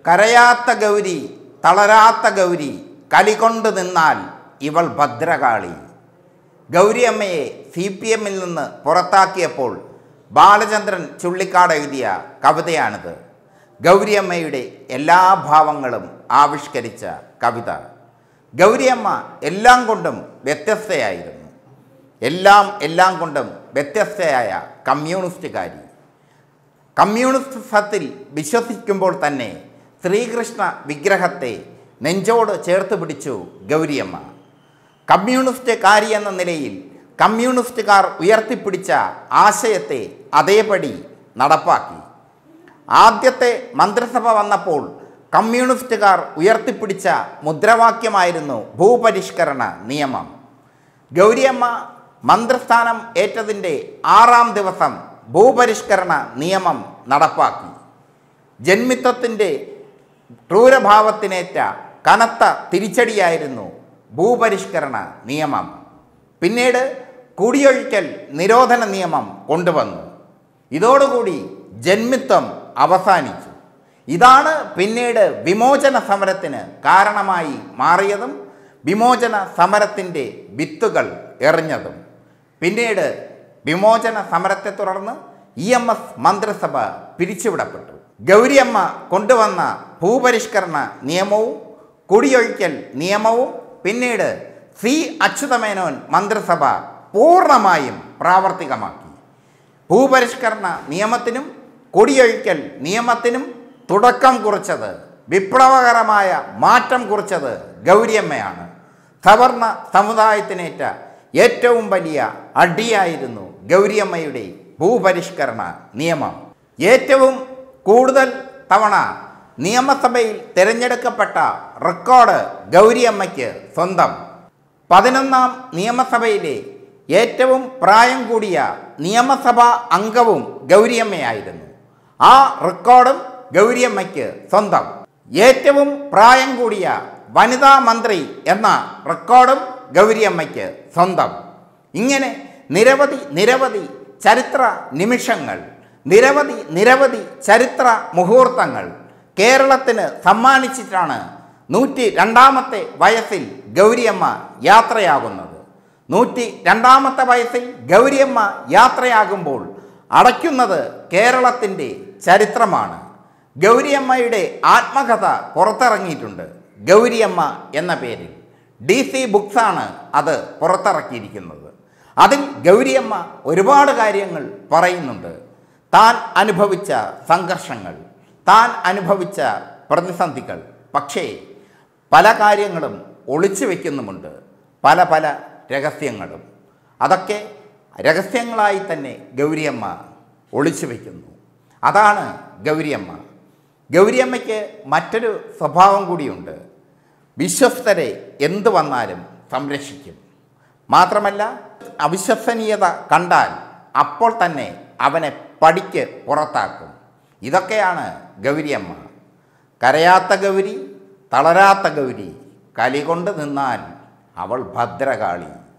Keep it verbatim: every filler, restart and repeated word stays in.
കരയാത്ത ഗൗരി തളരാത്ത ഗൗരി കലികൊണ്ട് നിന്നാൽ ഇവൾ Bhadrakali. ഗൗരിയമ്മയെ C P എമ്മിൽ നിന്ന് പുറത്താക്കിയപ്പോൾ ബാലചന്ദ്രൻ ചുള്ളിക്കാട് എഴുതിയ കവിതയാണിത്. ഗൗരിയമ്മയുടെ എല്ലാ ഭാവങ്ങളും ആവിഷ്കരിച്ച കവിത. ഗൗരിയമ്മ എല്ലാം കൊണ്ടും വ്യത്യസ്തയായിരുന്നു. എല്ലാം എല്ലാം കൊണ്ടും വ്യത്യസ്തയായ കമ്മ്യൂണിസ്റ്റുകാരി. കമ്മ്യൂണിസത്തിൽ വിശ്വസിക്കുമ്പോൾ തന്നെ ശ്രീകൃഷ്ണ വിഗ്രഹത്തെ നെഞ്ചോട് ചേർത്ത് പിടിച്ചു ഗൗരിയമ്മ. കമ്മ്യൂണിസ്റ്റുകാരി എന്ന നിലയിൽ കമ്മ്യൂണിസ്റ്റുകാർ ഉയർത്തിപ്പിടിച്ച ആശയത്തെ അതേപടി നടപ്പാക്കി. ആദ്യത്തെ മന്ത്രിസഭ വന്നപ്പോൾ കമ്മ്യൂണിസ്റ്റുകാർ ഉയർത്തിപ്പിടിച്ച മുദ്രാവാക്യമായിരുന്നു ഭൂപരിഷ്കരണ നിയമം. ഗൗരിയമ്മ മന്ത്രിസ്ഥാനം ഏറ്റതിൻ്റെ ആറാം ദിവസം ഭൂപരിഷ്കരണ നിയമം നടപ്പാക്കി. ജന്മിത്വത്തിൻ്റെ ക്രൂരഭാവത്തിനേറ്റ കനത്ത തിരിച്ചടിയായിരുന്നു ഭൂപരിഷ്കരണ നിയമം. പിന്നീട് കുടിയൊഴിക്കൽ നിരോധന നിയമം കൊണ്ടുവന്നു. ഇതോടുകൂടി ജന്മിത്വം അവസാനിച്ചു. ഇതാണ് പിന്നീട് വിമോചന സമരത്തിന് കാരണമായി മാറിയതും വിമോചന സമരത്തിൻ്റെ വിത്തുകൾ എറിഞ്ഞതും. പിന്നീട് വിമോചന സമരത്തെ തുടർന്ന് ഇ എം എസ് മന്ത്രിസഭ പിരിച്ചുവിടപ്പെട്ടു. ഗൗരിയമ്മ കൊണ്ടുവന്ന ഭൂപരിഷ്കരണ നിയമവും കുടിയൊഴിക്കൽ നിയമവും പിന്നീട് സി അച്യുതമേനോൻ മന്ത്രിസഭ പൂർണ്ണമായും പ്രാവർത്തികമാക്കി. ഭൂപരിഷ്കരണ നിയമത്തിനും കുടിയൊഴിക്കൽ നിയമത്തിനും തുടക്കം കുറിച്ചത്, വിപ്ലവകരമായ മാറ്റം കുറിച്ചത് ഗൗരിയമ്മയാണ്. സവർണ സമുദായത്തിനേറ്റ ഏറ്റവും വലിയ അടിയായിരുന്നു ഗൗരിയമ്മയുടെ ഭൂപരിഷ്കരണ നിയമം. ഏറ്റവും കൂടുതൽ തവണ നിയമസഭയിൽ തിരഞ്ഞെടുക്കപ്പെട്ട റെക്കോർഡ് ഗൗരിയമ്മയ്ക്ക് സ്വന്തം. പതിനൊന്നാം നിയമസഭയിലെ ഏറ്റവും പ്രായം കൂടിയ നിയമസഭാ അംഗവും ഗൗരിയമ്മയായിരുന്നു. ആ റെക്കോർഡും ഗൗരിയമ്മയ്ക്ക് സ്വന്തം. ഏറ്റവും പ്രായം കൂടിയ വനിതാ മന്ത്രി എന്ന റെക്കോർഡും ഗൗരിയമ്മയ്ക്ക് സ്വന്തം. ഇങ്ങനെ നിരവധി നിരവധി ചരിത്ര നിമിഷങ്ങൾ, നിരവധി നിരവധി ചരിത്ര മുഹൂർത്തങ്ങൾ കേരളത്തിന് സമ്മാനിച്ചിട്ടാണ് നൂറ്റി രണ്ടാമത്തെ വയസ്സിൽ ഗൗരിയമ്മ യാത്രയാകുന്നത്. നൂറ്റി രണ്ടാമത്തെ വയസ്സിൽ ഗൗരിയമ്മ യാത്രയാകുമ്പോൾ അടയ്ക്കുന്നത് കേരളത്തിൻ്റെ ചരിത്രമാണ്. ഗൗരിയമ്മയുടെ ആത്മകഥ പുറത്തിറങ്ങിയിട്ടുണ്ട്. ഗൗരിയമ്മ എന്ന പേരിൽ ഡി സി ബുക്സാണ് അത് പുറത്തിറക്കിയിരിക്കുന്നത്. അതിൽ ഗൗരിയമ്മ ഒരുപാട് കാര്യങ്ങൾ പറയുന്നുണ്ട്. താൻ അനുഭവിച്ച സംഘർഷങ്ങൾ, താൻ അനുഭവിച്ച പ്രതിസന്ധികൾ. പക്ഷേ പല കാര്യങ്ങളും ഒളിച്ചു വയ്ക്കുന്നുമുണ്ട്, പല പല രഹസ്യങ്ങളും. അതൊക്കെ രഹസ്യങ്ങളായി തന്നെ ഗൗരിയമ്മ ഒളിച്ചു വയ്ക്കുന്നു. അതാണ് ഗൗരിയമ്മ. ഗൗരിയമ്മയ്ക്ക് മറ്റൊരു സ്വഭാവം കൂടിയുണ്ട്. വിശ്വസ്തരെ എന്തു വന്നാലും സംരക്ഷിക്കും. മാത്രമല്ല, അവിശ്വസനീയത കണ്ടാൽ അപ്പോൾ തന്നെ അവനെ പടിക്ക് പുറത്താക്കും. ഇതൊക്കെയാണ് ഗൗരിയമ്മ. കരയാത്ത ഗൗരി തളരാത്ത ഗൗരി കലികൊണ്ട് നിന്നാൽ അവൾ ഭദ്രകാളി.